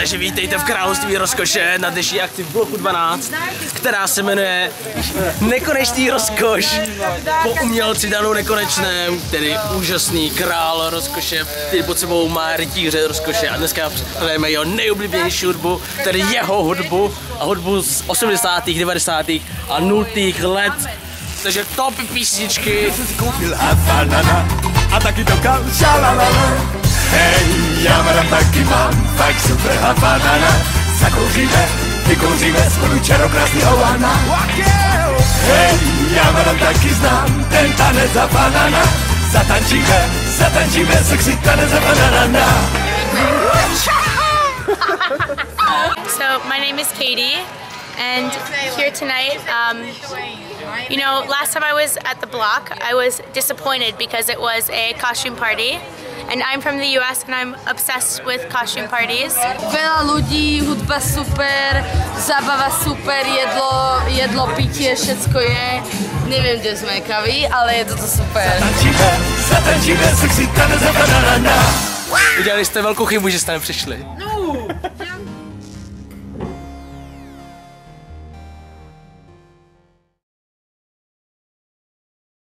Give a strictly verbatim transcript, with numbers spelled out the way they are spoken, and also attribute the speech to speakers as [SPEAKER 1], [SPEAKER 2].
[SPEAKER 1] Takže vítejte v Království rozkoše na dnešní akci v bloku dvanáct, která se jmenuje Nekonečný rozkoš po umělci Danu Nekonečném, tedy úžasný král rozkoše, který pod sebou má rytíře rozkoše a dneska hrajeme jeho nejoblíbenější hudbu, tedy jeho hudbu a hudbu z osmdesátých, devadesátých a nultých let. Takže top písničky.
[SPEAKER 2] A taky to kal, šalalala. Hej, já madam taky mám, fakt super havanana. Zakouříme, vykouříme spolu čarokrásný Havana. Hej, já madam taky znám, ten tanec havanana. Zatančíme, zatančíme, sexy tanec havanana.
[SPEAKER 3] So my name is Katie, and here tonight, um, you know, last time I was at the Block, I was disappointed because it was a costume party. And I'm from the U S and I'm obsessed with costume parties.
[SPEAKER 4] Veľa ľudí, hudba super, zábava super, jedlo, jedlo, pitie, všetko je. Neviem, kde sme kaví, ale je toto super.
[SPEAKER 2] Zatančíme, zatančíme, sexy tanec havanana.
[SPEAKER 1] Udělali jste velkou chybu, že jste nepřišli.
[SPEAKER 4] No.